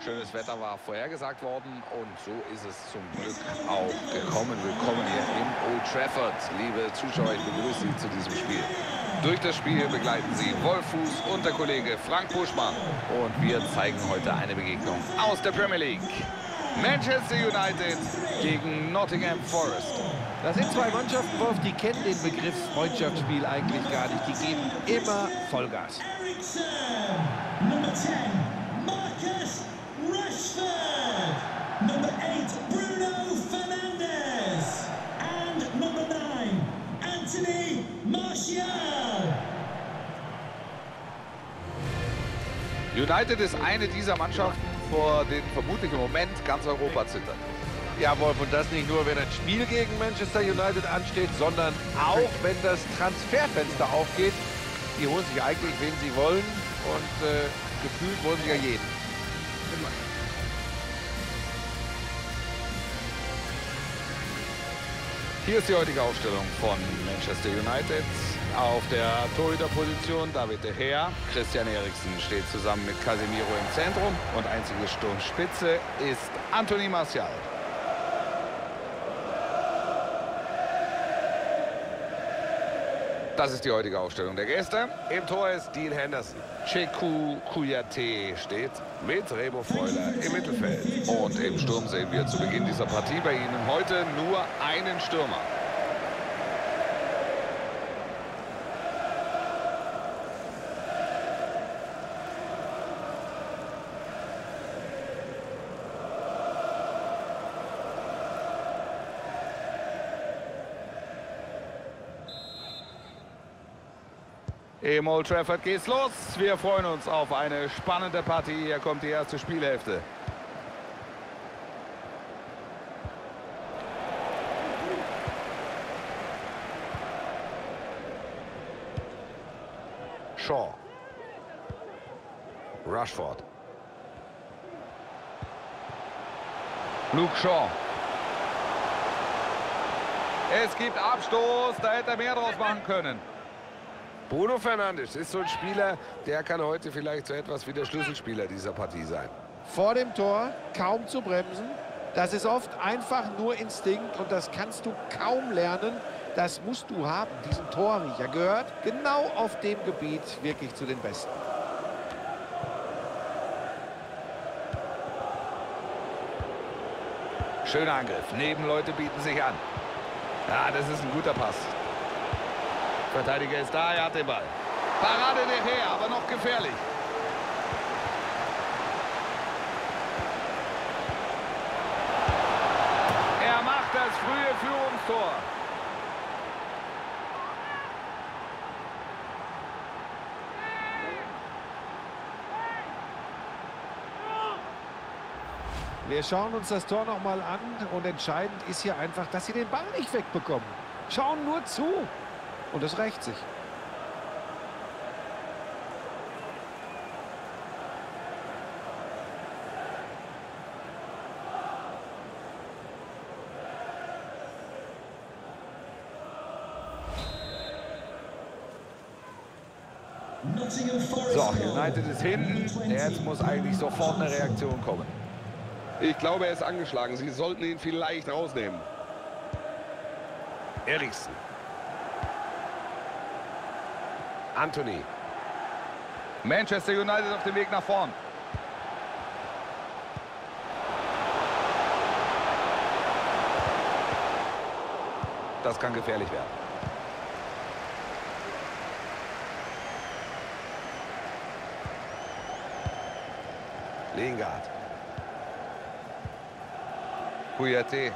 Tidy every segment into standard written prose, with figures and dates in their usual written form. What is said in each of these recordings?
schönes Wetter war vorhergesagt worden und so ist es zum Glück auch gekommen. Willkommen hier im Old Trafford. Liebe Zuschauer, ich begrüße Sie zu diesem Spiel. Durch das Spiel begleiten Sie Wolf Fuß und der Kollege Frank Buschmann. Und wir zeigen heute eine Begegnung aus der Premier League. Manchester United gegen Nottingham Forest. Das sind zwei Mannschaften, Wolf, die kennen den Begriff Freundschaftsspiel eigentlich gar nicht. Die geben immer Vollgas. Eriksen, Nummer 10, Marcus Rashford, Number 8, Bruno Fernandes, and Number 9, Anthony Martial. United ist eine dieser Mannschaften, vor denen vermutlich im Moment ganz Europa zittert. Ja, Wolf, und das nicht nur, wenn ein Spiel gegen Manchester United ansteht, sondern auch, wenn das Transferfenster aufgeht. Die holen sich eigentlich, wen sie wollen, und gefühlt wollen sie ja jeden. Immer. Hier ist die heutige Aufstellung von Manchester United. Auf der Torhüterposition David de Gea. Christian Eriksen steht zusammen mit Casemiro im Zentrum. Und einzige Sturmspitze ist Anthony Martial. Das ist die heutige Aufstellung der Gäste. Im Tor ist Dean Henderson. Cheikhou Kouyaté steht mit Remo Freuler im Mittelfeld. Und im Sturm sehen wir zu Beginn dieser Partie bei Ihnen heute nur einen Stürmer. Im Old Trafford geht's los. Wir freuen uns auf eine spannende Partie. Hier kommt die erste Spielhälfte. Shaw. Rashford. Luke Shaw. Es gibt Abstoß. Da hätte er mehr draus machen können. Bruno Fernandes ist so ein Spieler, der kann heute vielleicht so etwas wie der Schlüsselspieler dieser Partie sein. Vor dem Tor kaum zu bremsen. Das ist oft einfach nur Instinkt und das kannst du kaum lernen. Das musst du haben. Diesen Torriecher gehört genau auf dem Gebiet wirklich zu den Besten. Schöner Angriff. Nebenleute bieten sich an. Ja, das ist ein guter Pass. Verteidiger ist da, er hat den Ball. Parade nachher, aber noch gefährlich. Er macht das frühe Führungstor. Wir schauen uns das Tor noch mal an und entscheidend ist hier einfach, dass sie den Ball nicht wegbekommen. Schauen nur zu. Und es rächt sich. So, United ist hinten. Jetzt muss eigentlich sofort eine Reaktion kommen. Ich glaube, er ist angeschlagen. Sie sollten ihn vielleicht rausnehmen. Eriksen. Anthony. Manchester United auf dem Weg nach vorn. Das kann gefährlich werden. Lingard. Kouyaté.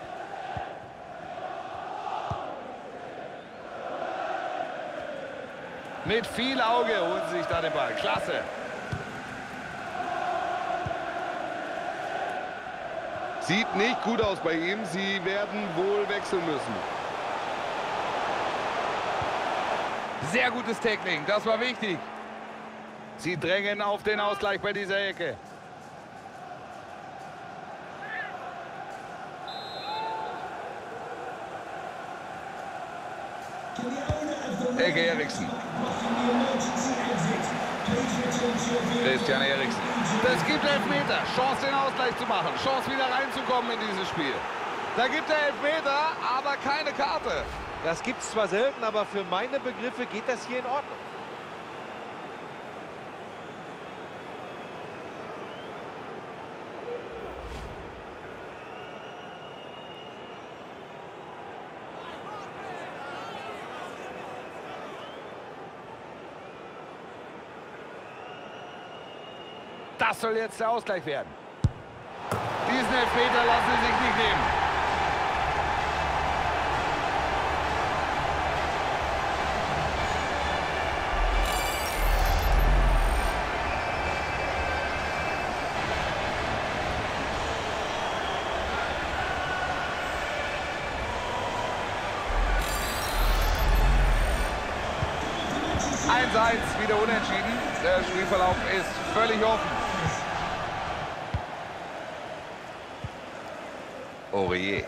Mit viel Auge holen sie sich da den Ball. Klasse. Sieht nicht gut aus bei ihm. Sie werden wohl wechseln müssen. Sehr gutes Tackling. Das war wichtig. Sie drängen auf den Ausgleich bei dieser Ecke. Ecke Eriksen. Blocking the emergency exit. Please Christian Eriksen. Das gibt Elfmeter. Chance, den Ausgleich zu machen. Chance, wieder reinzukommen in dieses Spiel. Da gibt er Elfmeter, aber keine Karte. Das gibt es zwar selten, aber für meine Begriffe geht das hier in Ordnung. Das soll jetzt der Ausgleich werden. Diesen Elfmeter lassen sie sich nicht nehmen. Wieder unentschieden. Der Spielverlauf ist völlig offen. Aurier.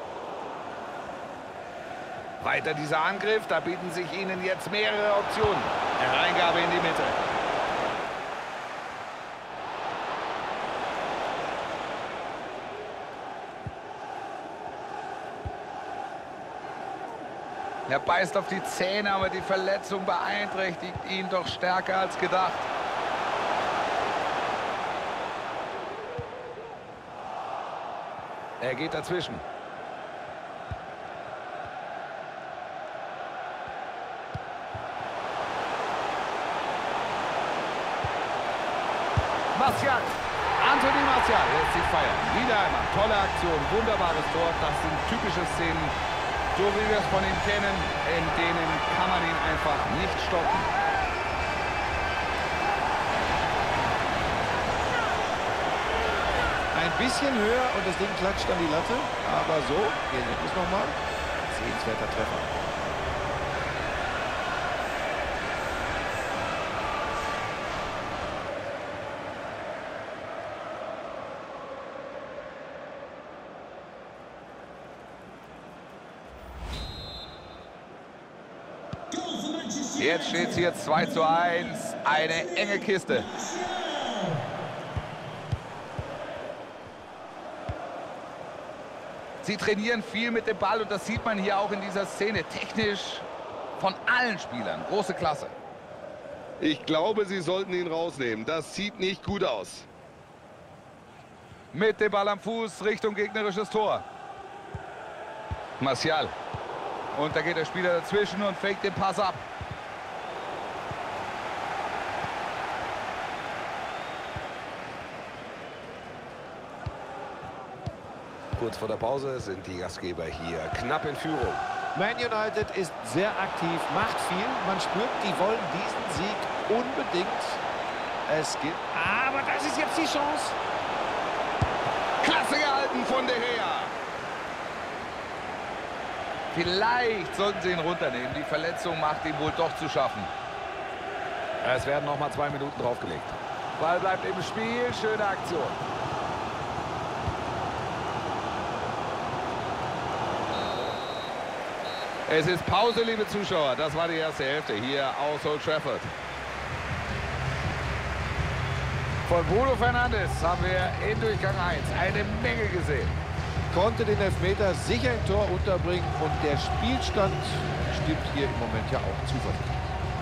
Weiter dieser Angriff. Da bieten sich ihnen jetzt mehrere Optionen. Hereingabe in die Mitte. Er beißt auf die Zähne, aber die Verletzung beeinträchtigt ihn doch stärker als gedacht. Er geht dazwischen. Martial. Anthony Martial lässt sich feiern. Wieder einmal. Tolle Aktion, wunderbares Tor. Das sind typische Szenen, so wie wir es von ihm kennen, in denen kann man ihn einfach nicht stoppen. Ein bisschen höher und das Ding klatscht an die Latte. Aber so, hier sehen wir es nochmal. Sehenswerter Treffer. Jetzt steht es hier 2:1. Eine enge Kiste. Sie trainieren viel mit dem Ball und das sieht man hier auch in dieser Szene. Technisch von allen Spielern. Große Klasse. Ich glaube, sie sollten ihn rausnehmen. Das sieht nicht gut aus. Mit dem Ball am Fuß Richtung gegnerisches Tor. Martial. Und da geht der Spieler dazwischen und fängt den Pass ab. Kurz vor der Pause sind die Gastgeber hier knapp in Führung. Man United ist sehr aktiv, macht viel. Man spürt, die wollen diesen Sieg unbedingt. Es gibt... Aber das ist jetzt die Chance. Klasse gehalten von De Gea. Vielleicht sollten sie ihn runternehmen. Die Verletzung macht ihm wohl doch zu schaffen. Es werden noch mal 2 Minuten draufgelegt. Ball bleibt im Spiel. Schöne Aktion. Es ist Pause, liebe Zuschauer. Das war die erste Hälfte hier aus Old Trafford. Von Bruno Fernandes haben wir in Durchgang 1 eine Menge gesehen. Konnte den Elfmeter sicher im Tor unterbringen und der Spielstand stimmt hier im Moment ja auch zuversichtlich.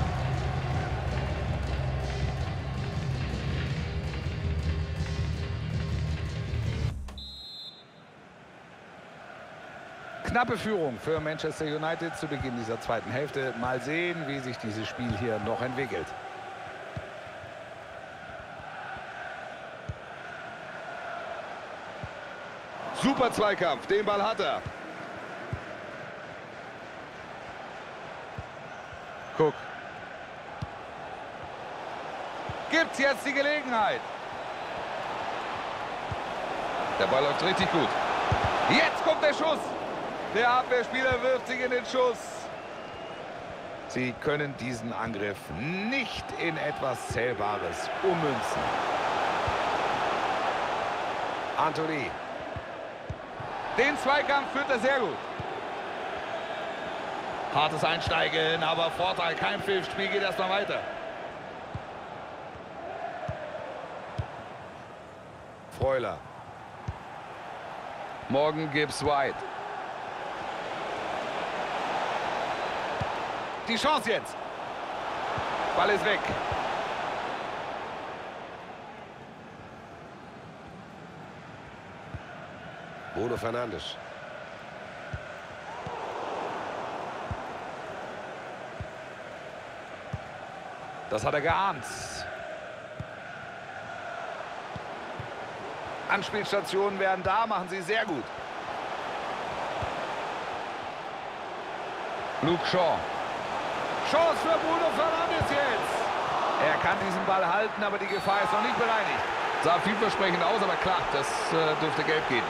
Knappe Führung für Manchester United zu Beginn dieser zweiten Hälfte. Mal sehen, wie sich dieses Spiel hier noch entwickelt. Super Zweikampf, den Ball hat er. Guck. Gibt's jetzt die Gelegenheit. Der Ball läuft richtig gut. Jetzt kommt der Schuss. Der Abwehrspieler wirft sich in den Schuss. Sie können diesen Angriff nicht in etwas Zählbares ummünzen. Anthony. Den Zweikampf führt er sehr gut. Hartes Einsteigen, aber Vorteil, kein Pfiff. Spiel geht erstmal weiter. Freuler. Morgan Gibbs White. Die Chance jetzt. Ball ist weg. Bruno Fernandes. Das hat er geahnt. Anspielstationen werden da, machen sie sehr gut. Luke Shaw. Chance für Bruno Fernandes jetzt. Er kann diesen Ball halten, aber die Gefahr ist noch nicht bereinigt. Sah vielversprechend aus, aber klar, das dürfte gelb geben.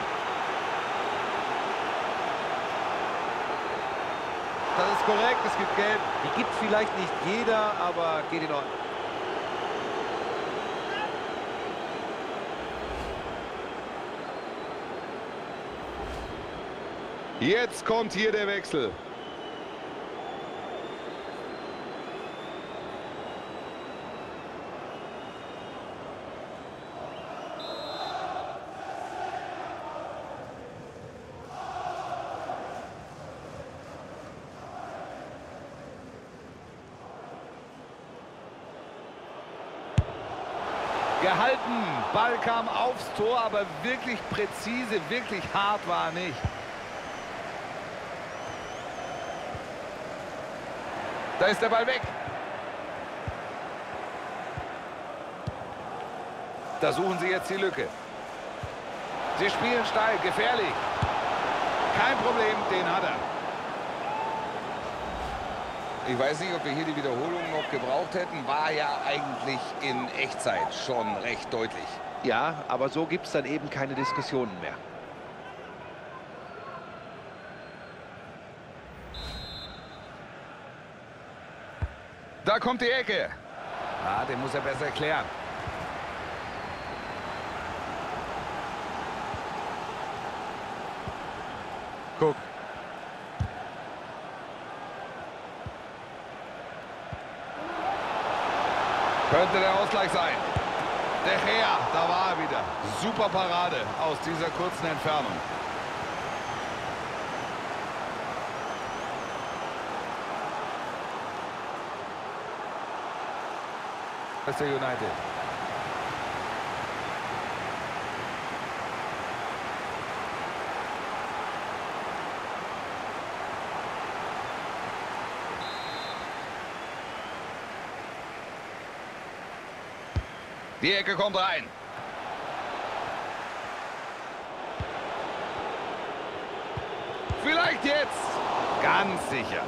Das ist korrekt, es gibt gelb. Die gibt vielleicht nicht jeder, aber geht in Ordnung. Jetzt kommt hier der Wechsel. Gehalten, Ball kam aufs Tor, aber wirklich präzise, wirklich hart war er nicht. Da ist der Ball weg. Da suchen sie jetzt die Lücke. Sie spielen steil, gefährlich. Kein Problem, den hat er. Ich weiß nicht, ob wir hier die Wiederholung noch gebraucht hätten. War ja eigentlich in Echtzeit schon recht deutlich. Ja, aber so gibt es dann eben keine Diskussionen mehr. Da kommt die Ecke. Ah, den muss er besser erklären. Guck. Könnte der Ausgleich sein. De Gea, da war er wieder. Super Parade aus dieser kurzen Entfernung. Manchester United. Die Ecke kommt rein. Vielleicht jetzt. Ganz sicher.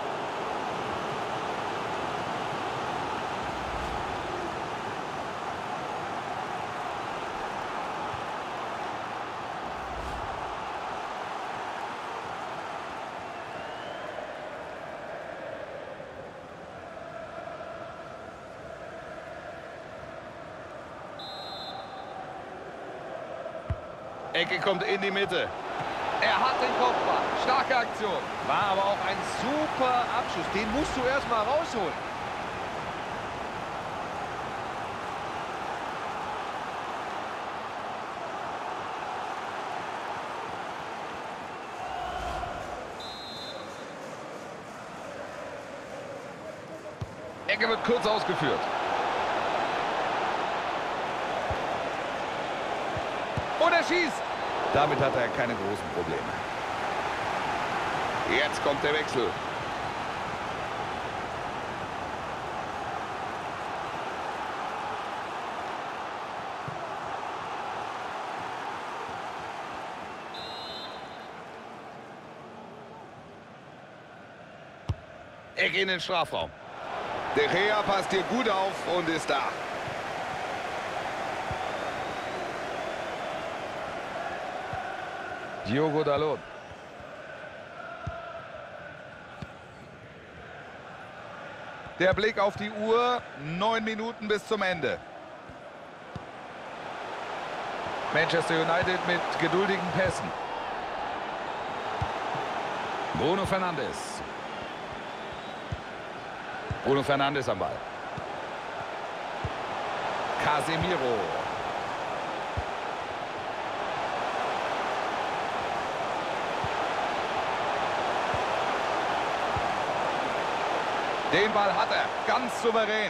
Ecke kommt in die Mitte. Er hat den Kopfball. Starke Aktion. War aber auch ein super Abschluss. Den musst du erst mal rausholen. Ecke wird kurz ausgeführt. Und er schießt. Damit hat er keine großen Probleme. Jetzt kommt der Wechsel. Ecke in den Strafraum. De Gea passt hier gut auf und ist da. Diogo Dalot. Der Blick auf die Uhr. 9 Minuten bis zum Ende. Manchester United mit geduldigen Pässen. Bruno Fernandes. Bruno Fernandes am Ball. Casemiro. Den Ball hat er, ganz souverän.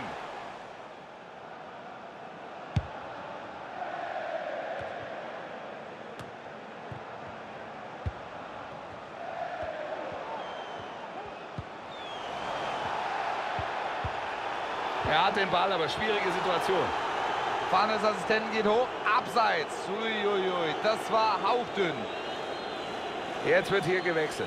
Er hat den Ball, aber schwierige Situation. Fahnesassistenten geht hoch, abseits. Uiuiui, das war hauchdünn. Jetzt wird hier gewechselt.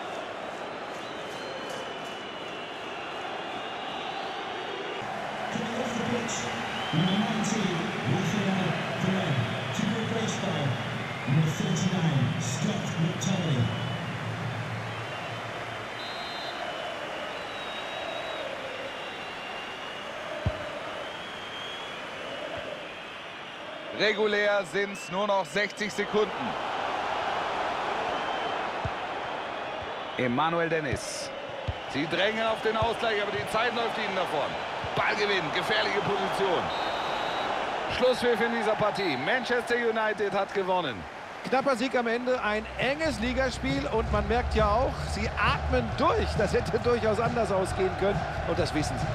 Coming off the pitch, number 19, Raphael Varane. To replace by number 39, Scott McTominay. Regulär sind es nur noch 60 Sekunden. Emmanuel Dennis. Sie drängen auf den Ausgleich, aber die Zeit läuft ihnen davon. Ballgewinn, gefährliche Position. Schlusspfiff in dieser Partie. Manchester United hat gewonnen. Knapper Sieg am Ende, ein enges Ligaspiel und man merkt ja auch, sie atmen durch. Das hätte durchaus anders ausgehen können und das wissen sie.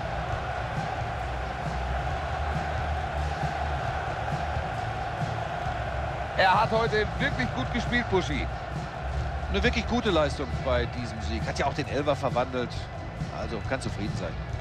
Er hat heute wirklich gut gespielt, Buschi. Eine wirklich gute Leistung bei diesem Sieg. Hat ja auch den Elfer verwandelt. Also kann zufrieden sein.